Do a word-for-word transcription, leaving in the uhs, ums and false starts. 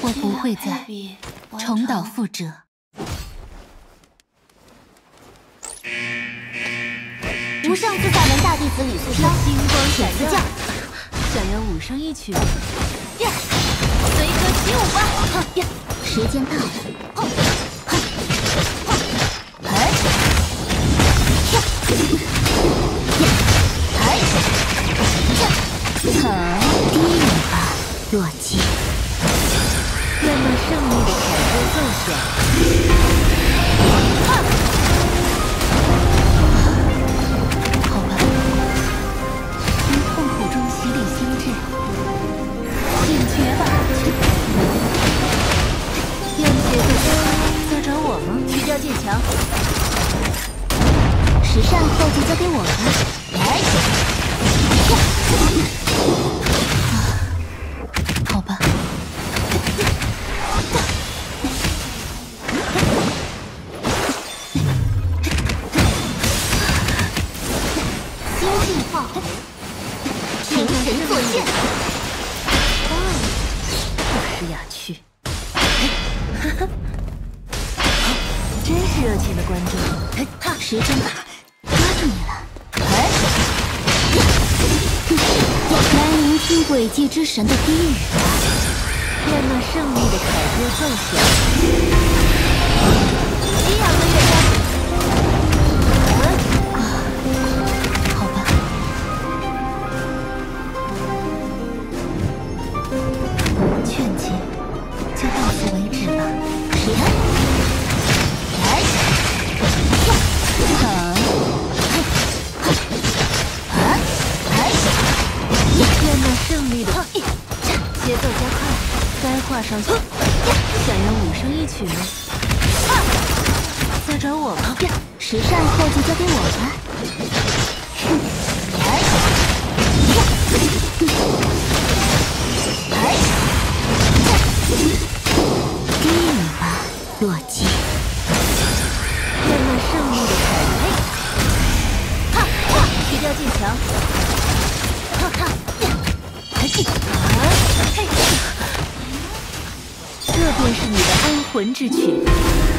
我不会再重蹈覆辙。 无上自在门大弟子李素超， 金光闪耀， 此教想要武生一曲吗？ 呀，随歌起舞吧！哼呀，时间到了！哼哼哼，哎，呀呀，哎，呀，好，低语吧，洛基。 愿那胜利的凯歌奏响。 啊！ 好吧，从痛苦中洗礼心智，醒觉吧！ 愿节奏加快，再找我吗？去掉剑墙。 时尚后就交给我吧。来， 啊，好吧。 心境化红，听神作剑。 不识雅趣。真是热情的观众。 哈，时间吧，抓住你了。哎，来聆听诡计之神的低语吧。 愿那胜利的凯歌奏响。 激昂的乐章。 啊，好吧。劝解就到此为止吧。 是的。来，呀，好，啊，哎， 愿那胜利的节奏加快，该画上去。想要武生一曲吗？再找我吗？ 时尚后就交给我吧。哼，来，呀，哎，低语吧，洛基。 愿那胜利的凯歌。 哈哈， 去掉剑墙。 哈哈， 嘿，这便是你的安魂之曲。